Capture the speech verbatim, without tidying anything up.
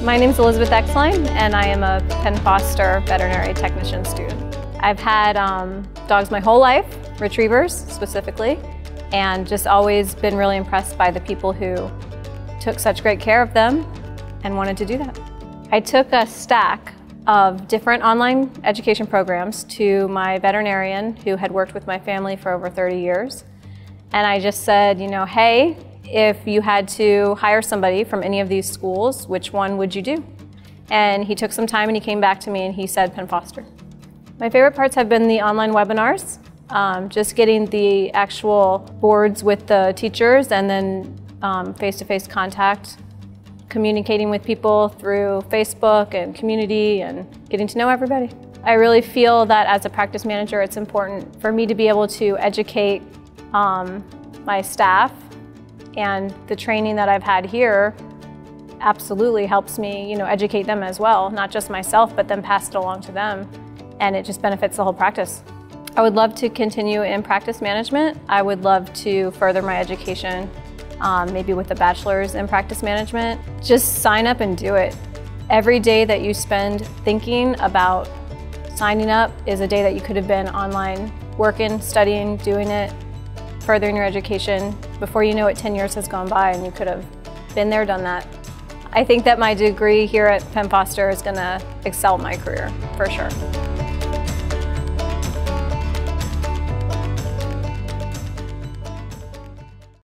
My name is Elizabeth Exline, and I am a Penn Foster veterinary technician student. I've had um, dogs my whole life, retrievers specifically, and just always been really impressed by the people who took such great care of them and wanted to do that. I took a stack of different online education programs to my veterinarian who had worked with my family for over thirty years. And I just said, you know, hey, if you had to hire somebody from any of these schools, which one would you do? And he took some time and he came back to me and he said Penn Foster. My favorite parts have been the online webinars, um, just getting the actual boards with the teachers and then um, face-to-face contact, communicating with people through Facebook and community and getting to know everybody. I really feel that as a practice manager, it's important for me to be able to educate um, my staff, and the training that I've had here absolutely helps me, you know, educate them as well, not just myself, but then pass it along to them, and it just benefits the whole practice. I would love to continue in practice management. I would love to further my education, um, maybe with a bachelor's in practice management. Just sign up and do it. Every day that you spend thinking about signing up is a day that you could have been online, working, studying, doing it, furthering your education. Before you know it, ten years has gone by and you could have been there, done that. I think that my degree here at Penn Foster is going to excel my career, for sure.